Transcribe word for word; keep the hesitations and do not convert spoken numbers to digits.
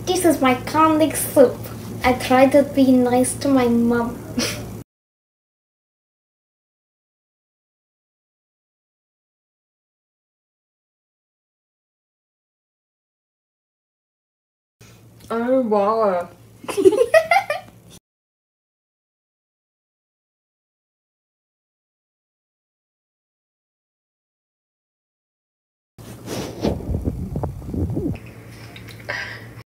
This is my garlic soup. I try to be nice to my mom. Ay, wow.